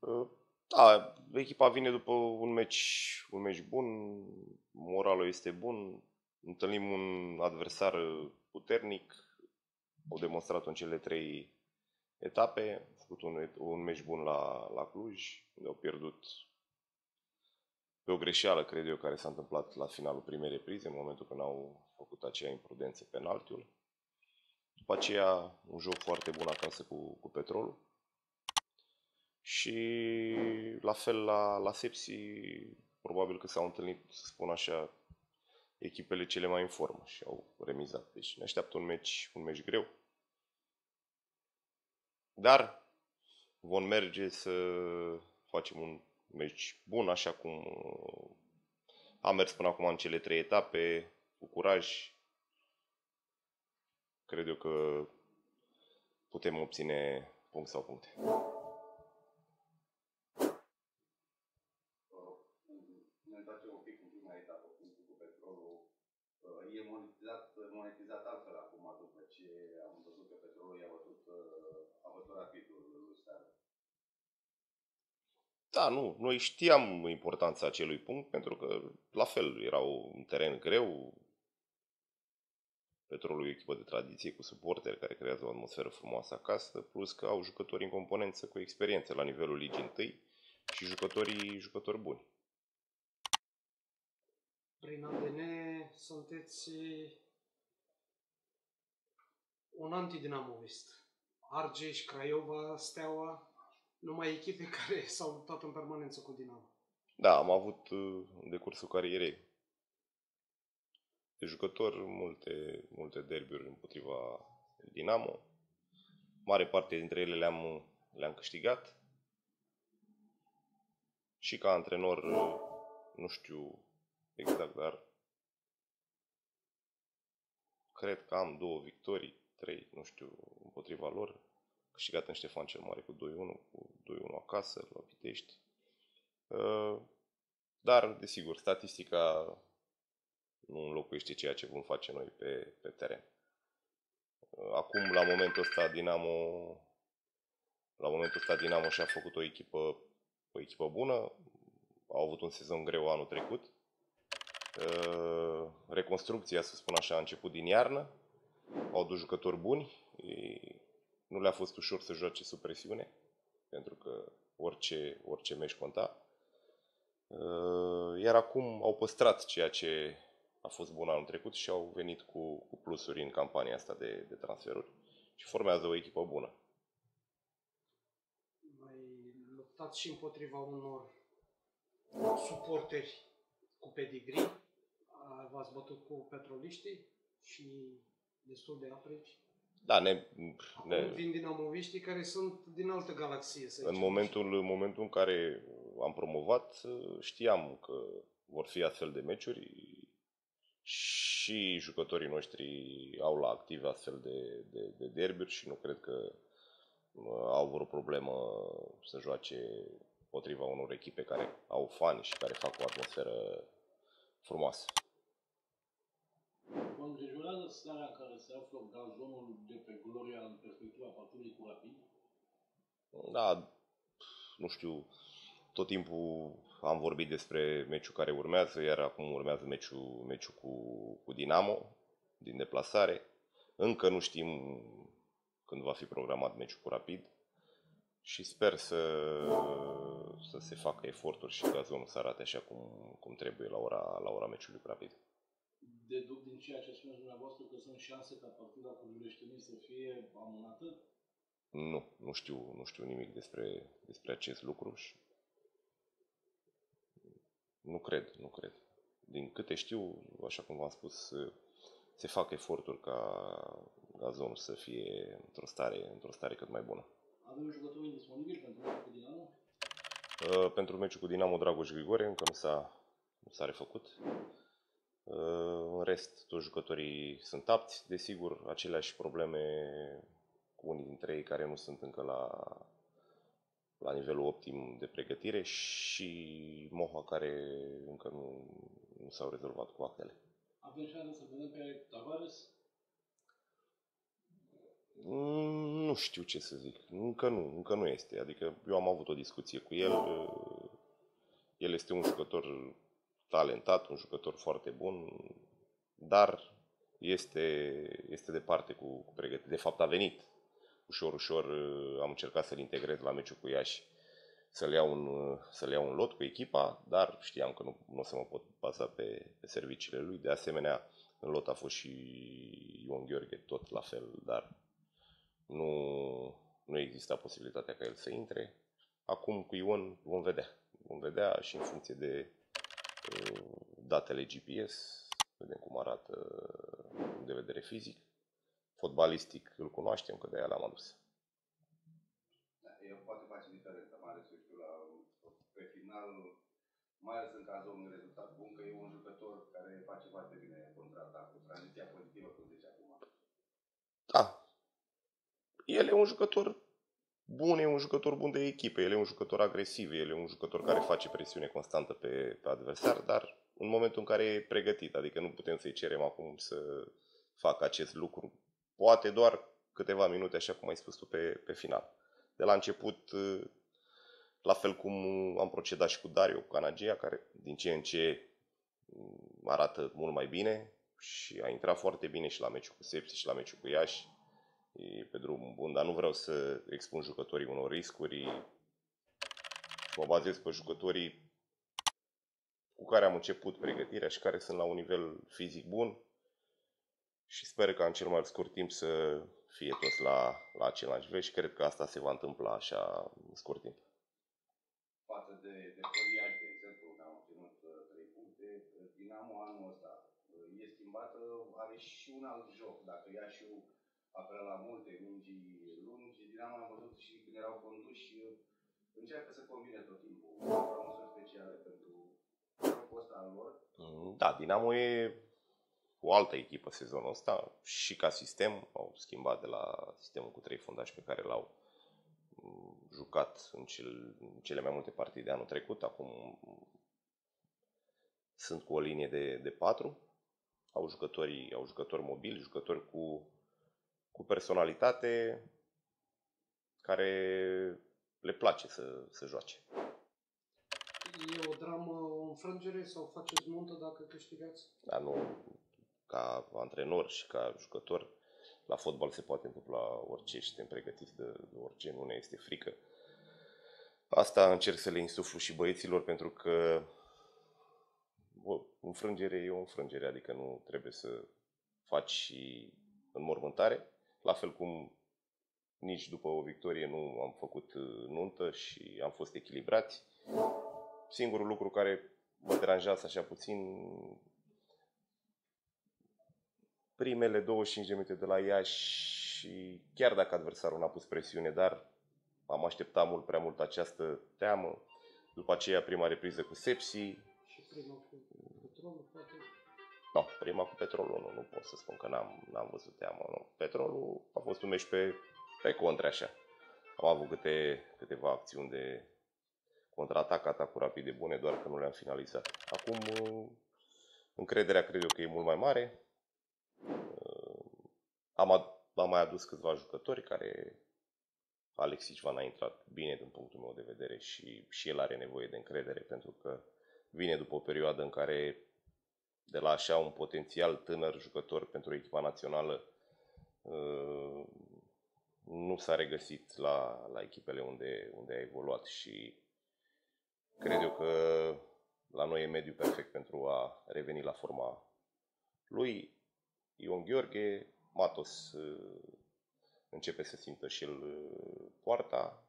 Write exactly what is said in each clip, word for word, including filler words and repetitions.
Da, echipa vine după un meci, un meci bun, moralul este bun, întâlnim un adversar puternic, au demonstrat în cele trei etape, au făcut un, un meci bun la, la Cluj, unde au pierdut pe o greșeală, cred eu, care s-a întâmplat la finalul primei reprize, în momentul când au făcut acea imprudență penaltiul. După aceea, un joc foarte bun acasă cu, cu Petrolul. Și la fel la, la Sepsi, probabil că s-au întâlnit, să spun așa, echipele cele mai în formă și au remizat. Deci ne așteaptă un meci, un meci greu. Dar vom merge să facem un meci bun, așa cum am mers până acum în cele trei etape, cu curaj. Cred eu că putem obține punct sau puncte. Ne întoarcem un pic în prima etapă, punctul cu Petrolul. E monetizat, monetizat altfel acum, după ce am văzut că Petrolul i-a bătut, a bătut Rapidul lui Steaua. Da, nu, noi știam importanța acelui punct, pentru că, la fel, era un teren greu. Petrolul e o echipă de tradiție cu suporteri care creează o atmosferă frumoasă acasă, plus că au jucători în componență cu experiență la nivelul ligii întâi și jucătorii jucători buni. Prin A D N sunteți un anti-dinamovist. Argeș, Craiova, Steaua, numai echipe care s-au luptat în permanență cu Dinamo. Da, am avut în decursul carierei de jucători multe, multe derbiuri împotriva Dinamo. Mare parte dintre ele le-am, le-am câștigat. Și ca antrenor, nu știu exact, dar cred că am două victorii, trei, nu știu, împotriva lor. Câștigat în Ștefan cel Mare cu doi unu, cu doi unu acasă, la Pitești. Dar, desigur, statistica nu înlocuiește ceea ce vom face noi pe, pe teren. Acum, la momentul ăsta, Dinamo, la momentul ăsta, Dinamo și-a făcut o echipă, o echipă bună. Au avut un sezon greu anul trecut. Reconstrucția, să spun așa, a început din iarnă. Au adus jucători buni. Nu le-a fost ușor să joace sub presiune, pentru că orice, orice meci conta. Iar acum au păstrat ceea ce a fost bun anul trecut și au venit cu, cu plusuri în campania asta de, de transferuri și formează o echipă bună. Mai luptați și împotriva unor suporteri cu pedigree. V-ați bătut cu petroliștii și destul de apreci. Da, ne, ne... Vin dinamoviștii care sunt din altă galaxie, să în momentul, în momentul în care am promovat, știam că vor fi astfel de meciuri și jucătorii noștri au la activ astfel de, de, de derbiuri și nu cred că au vreo problemă să joace potriva unor echipe care au fani și care fac o atmosferă frumoasă. Vă îngrijorează starea în care se află gazonul de pe Gloria în perspectiva partidului cu Rapid? Da, nu știu, tot timpul am vorbit despre meciul care urmează, iar acum urmează meciul, meciul cu, cu Dinamo, din deplasare. Încă nu știm când va fi programat meciul cu Rapid și sper să, să se facă eforturi și gazonul să arate așa cum, cum trebuie la ora, la ora meciului cu Rapid. Deduc din ceea ce spuneți dumneavoastră că sunt șanse ca partida cu Giuleștenii să fie amânată? Nu, nu știu, nu știu nimic despre, despre acest lucru și nu cred, nu cred. Din câte știu, așa cum v-am spus, se fac eforturi ca gazonul să fie într-o stare, într-o stare cât mai bună. Avem jucători indisponibili pentru meciul cu Dinamo? Uh, pentru meciul cu Dinamo, Dragoș Grigore încă nu s-a, nu s-a refăcut. Uh, în rest, toți jucătorii sunt apți, desigur, aceleași probleme cu unii dintre ei care nu sunt încă la, la nivelul optim de pregătire și Moha care încă nu, nu s-au rezolvat cu actele. Avem șansa să vedem pe Tavares? Mm, Nu știu ce să zic. Încă nu, încă nu este. Adică eu am avut o discuție cu el. El este un jucător talentat, un jucător foarte bun, dar este, este departe cu, cu pregătire. De fapt a venit. Ușor, ușor am încercat să-l integrez la meciul cu Iași, să-l iau un, să-l iau un lot cu echipa, dar știam că nu, nu o să mă pot baza pe, pe serviciile lui. De asemenea, în lot a fost și Ion Gheorghe, tot la fel, dar nu, nu exista posibilitatea ca el să intre. Acum cu Ion vom vedea. Vom vedea și în funcție de uh, datele G P S, vedem cum arată uh, de vedere fizic. Fotbalistic îl cunoaștem, că de-aia l-am adus. Da, el poate face diferența, mai ales, eu știu, la, pe final, mai ales în cazul unui rezultat bun, că e un jucător care face foarte bine contraatacul, tranziția pozitivă, cum zice acum. Da. El e un jucător bun, e un jucător bun de echipă, el e un jucător agresiv, el e un jucător care face presiune constantă pe, pe adversar, dar în momentul în care e pregătit, adică nu putem să-i cerem acum să facă acest lucru, poate doar câteva minute, așa cum ai spus tu, pe, pe final. De la început, la fel cum am procedat și cu Dario, cu Canagia, care din ce în ce arată mult mai bine și a intrat foarte bine și la meciul cu Sepsi și la meciul cu Iași. E pe drum bun, dar nu vreau să expun jucătorii unor riscuri. Mă bazez pe jucătorii cu care am început pregătirea și care sunt la un nivel fizic bun și sper că în cel mai scurt timp să fie toți la, la același nivel și cred că asta se va întâmpla așa în scurt timp. Față de, de Poliaș, de exemplu, unde am obținut trei puncte, Dinamo anul ăsta e schimbată, are și un alt joc. Dacă Iașiul apelă la multe mingi lungi, Dinamo am văzut și când erau conduși, încearcă să combine tot timpul. Au măsuri speciale pentru jocul ăsta al lor. Da, Dinamo e o altă echipă sezonul ăsta și ca sistem au schimbat de la sistemul cu trei fundași pe care l-au jucat în, cel, în cele mai multe partide anul trecut. Acum sunt cu o linie de, de patru. Au jucători, au jucători mobili, jucători cu, cu personalitate care le place să, să joace. E o dramă, o înfrângere sau faceți muntă dacă câștigați? Dar nu, ca antrenor și ca jucător, la fotbal se poate întâmpla orice și suntem pregătiți de, de orice, nu ne este frică. Asta încerc să le insuflu și băieților, pentru că o înfrângere e o înfrângere, adică nu trebuie să faci și înmormântare, la fel cum nici după o victorie nu am făcut nuntă și am fost echilibrați. Singurul lucru care mă deranjează așa puțin, primele douăzeci și cinci de minute de la Iași, chiar dacă adversarul n-a pus presiune, dar am așteptat mult prea mult această teamă. După aceea prima repriză cu Sepsi. Și prima cu Petrolul, poate? No, prima cu Petrolul nu, nu pot să spun că n-am, n-am văzut teamă. Nu. Petrolul a fost un meci pe, pe contre așa. Am avut câte, câteva acțiuni de contraatac, atacuri rapide bune, doar că nu le-am finalizat. Acum încrederea cred eu că e mult mai mare. Am, ad, am mai adus câțiva jucători care Alexis Van a intrat bine din punctul meu de vedere și, și el are nevoie de încredere, pentru că vine după o perioadă în care de la așa un potențial tânăr jucător pentru echipa națională nu s-a regăsit la, la echipele unde, unde a evoluat și cred eu că la noi e mediul perfect pentru a reveni la forma lui. Ion Gheorghe, Matos începe să simtă și el poarta.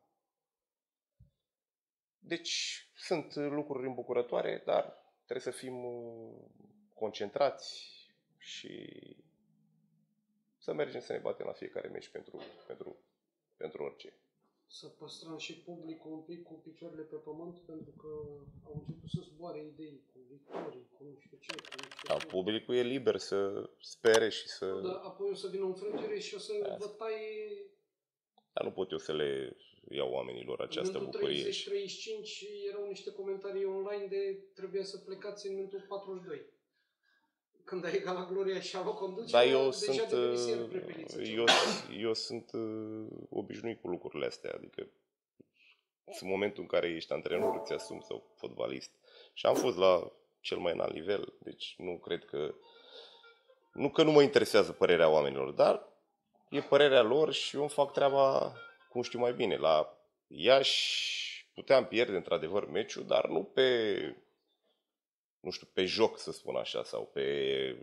Deci sunt lucruri îmbucurătoare, dar trebuie să fim concentrați și să mergem să ne batem la fiecare meci pentru, pentru, pentru orice. Să păstrăm și publicul un pic cu picioarele pe pământ, pentru că au început să zboare idei cu victorii, cu nu știu ce, cu nu știu Da, ce. publicul e liber să spere și să... Dar apoi o să vină o înfrângere și o să Asta. vă taie... Dar nu pot eu să le iau oamenilor această în bucurie. treizeci treizeci și cinci erau niște comentarii online de trebuia să plecați în minutul patruzeci și doi. Când ai egal la Gloria și a luat Dar conducerea, eu deja sunt, devenise el uh, prepeliță. eu, eu sunt uh, obișnuit cu lucrurile astea, adică în momentul în care ești antrenor, îți asumi sau fotbalist. Și am fost la cel mai înalt nivel, deci nu cred că, nu că nu mă interesează părerea oamenilor, dar e părerea lor și eu îmi fac treaba cum știu mai bine. La Iași puteam pierde într-adevăr meciul, dar nu pe, nu știu, pe joc, să spun așa, sau pe,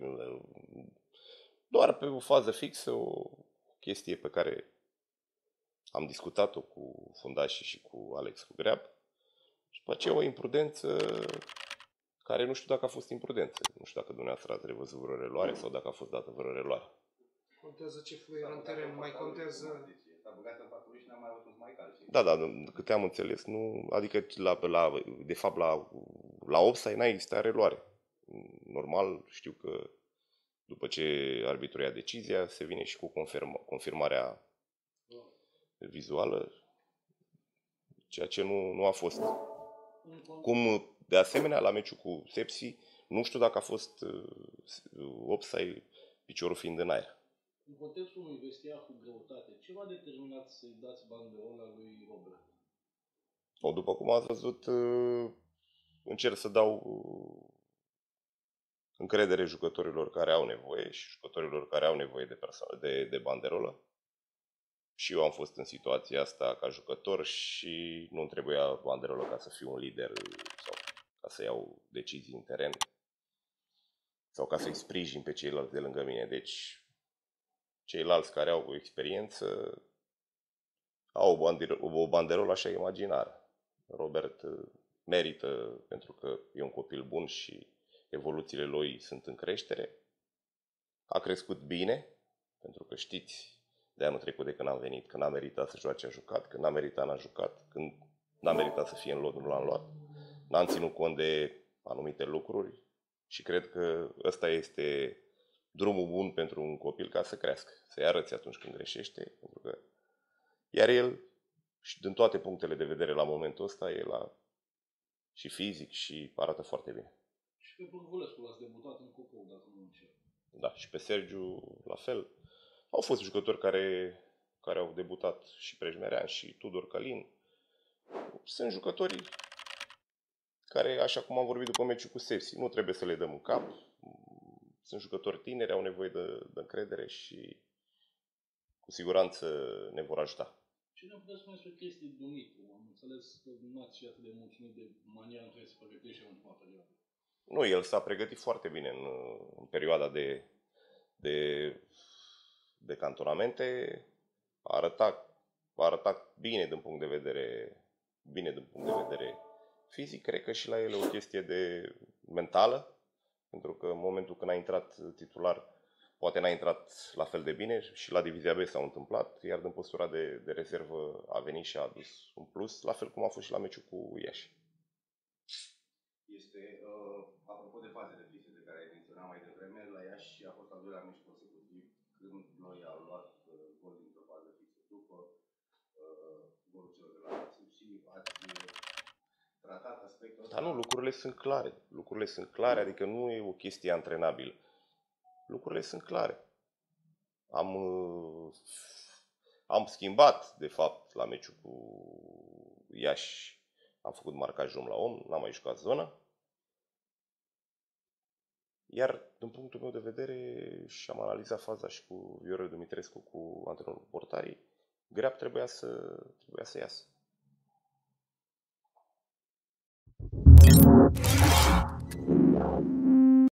doar pe o fază fixă, o chestie pe care am discutat-o cu fundașii și cu Alex cu Greab. Și după aceea o imprudență care nu știu dacă a fost imprudență. Nu știu dacă dumneavoastră ați revăzut vreo reluare sau dacă a fost dată vreo reluare. Contează ce fluier în teren, mai contează... S-a băgat în patul lui și n-a mai avut un mai cald. Da, da, câte am înțeles, nu, adică la, la, de fapt la, la offside n-a existat reluare. Normal, știu că după ce arbitrul ia decizia, se vine și cu confirma, confirmarea vizuală, ceea ce nu, nu a fost. Cum, de asemenea, la meciul cu Sepsi, nu știu dacă a fost uh, offside, piciorul fiind în aer. În contextul unui vestiar cu greutate, ce v-a determinat să-i dați banderola lui Robert? O, după cum ați văzut, uh, încerc să dau uh, încredere jucătorilor care au nevoie și jucătorilor care au nevoie de, perso- de, de banderolă. Și eu am fost în situația asta ca jucător și nu trebuia banderolă ca să fiu un lider sau ca să iau decizii în teren sau ca să-i sprijin pe ceilalți de lângă mine. Deci ceilalți care au experiență au o banderolă, o banderolă așa imaginară. Robert merită pentru că e un copil bun și evoluțiile lui sunt în creștere. A crescut bine, pentru că știți de anul trecut de când am venit, când n-a meritat să joace a jucat, când n-a meritat n-a jucat, când n-a meritat să fie în lot nu l-am luat. N-am ținut cont de anumite lucruri și cred că ăsta este drumul bun pentru un copil ca să crească, să-i arăți atunci când greșește, pentru că iar el, și din toate punctele de vedere la momentul ăsta, e la și fizic și arată foarte bine. Și pe Bârvulescu l-ați debutat în Cupou, dacă nu încerc. Da, și pe Sergiu la fel. Au fost jucători care, care au debutat și Prejmerean și Tudor Călin. Sunt jucători care, așa cum am vorbit după meciul cu Sepsi, nu trebuie să le dăm în cap. Sunt jucători tineri, au nevoie de, de încredere și cu siguranță ne vor ajuta. Ce ne puteți spune despre chestii Dumitru? Am înțeles că nu ați fi atât de mulțumit de maniera în care se pregătește în ultima perioadă. Nu, el s-a pregătit foarte bine în, în perioada de, de, de cantonamente. A arătat, a arătat bine din punct de vedere, bine din punct de vedere fizic. Cred că și la el e o chestie de mentală, pentru că în momentul când a intrat titular, poate n-a intrat la fel de bine și la Divizia B s-a întâmplat, iar din postura de, de rezervă a venit și a adus un plus, la fel cum a fost și la meciul cu Iași. Este, uh, apropo de fazele fixe de care ai menționat mai devreme, la Iași a fost al doilea meci consecutiv când noi am luat uh, gol dintr-o fază fixă după uh, golul celor de la Națiu și ați tratat aspectul ăsta. Dar nu, lucrurile sunt clare. Lucrurile sunt clare, adică nu e o chestie antrenabilă. Lucrurile sunt clare. Am, uh, am schimbat, de fapt, la meciul cu Iași. Am făcut marcaj om la om, n-am mai jucat zona. Iar, din punctul meu de vedere, și am analizat faza și cu Viorel Dumitrescu, cu antrenorul portarii, Greab trebuia să, trebuia să iasă.